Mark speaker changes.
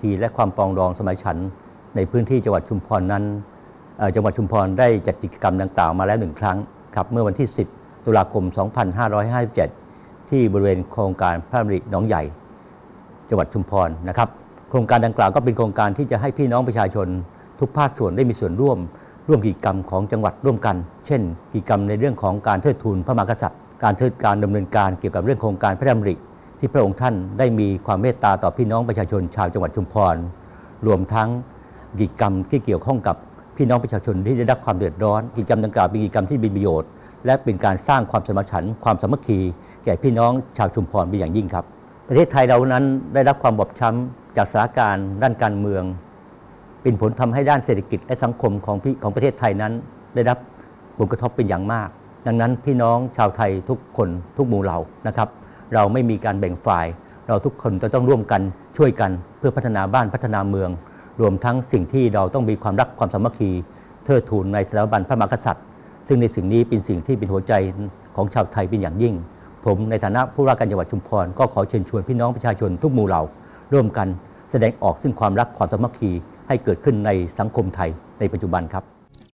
Speaker 1: คีและความปรองดองสมัยฉันท์ในพื้นที่จังหวัดชุมพรนั้นจังหวัดชุมพรได้จัดกิจกรรมดังกล่าวมาแล้ว1 ครั้งครับเมื่อวันที่ 10 ตุลาคม 2557 ที่บริเวณโครงการพระดำริหนองใหญ่จังหวัดชุมพรนะครับโครงการดังกล่าวก็เป็นโครงการที่จะให้พี่น้องประชาชนทุกภาคส่วนได้มีส่วนร่วมกิจกรรมของจังหวัดร่วมกันเช่นกิจกรรมในเรื่องของการเทิดทูนพระมหากษัตริย์การดำเนินการเกี่ยวกับเรื่องโครงการพระดำริที่พระองค์ท่านได้มีความเมตตาต่อพี่น้องประชาชนชาวจังหวัดชุมพรรวมทั้งกิจกรรมที่เกี่ยวข้องกับพี่น้องประชาชนที่ได้รับความเดือดร้อนกิจกรรมดังกล่าวเป็นกิจกรรมที่มีประโยชน์และเป็นการสร้างความสมานฉันท์ความสามัคคีแก่พี่น้องชาวชุมพรเป็นอย่างยิ่งครับประเทศไทยเรานั้นได้รับความบอบช้ำจากสถานการณ์ด้านการเมืองเป็นผลทำให้ด้านเศรษฐกิจและสังคมของประเทศไทยนั้นได้รับผลกระทบเป็นอย่างมากดังนั้นพี่น้องชาวไทยทุกคนทุกหมู่เหล่านะครับเราไม่มีการแบ่งฝ่ายเราทุกคนจะต้องร่วมกันช่วยกันเพื่อพัฒนาบ้านพัฒนาเมืองรวมทั้งสิ่งที่เราต้องมีความรักความสามัคคีเทิดทูนในสถาบันพระมหากษัตริย์ซึ่งในสิ่งนี้เป็นสิ่งที่เป็นหัวใจของชาวไทยเป็นอย่างยิ่งผมในฐานะผู้ว่าการจังหวัดชุมพรก็ขอเชิญชวนพี่น้องประชาชนทุกหมู่เหล่าร่วมกันแสดงออกซึ่งความรักความสามัคคีให้เกิดขึ้นในสังคมไทยในปัจจุบันครับ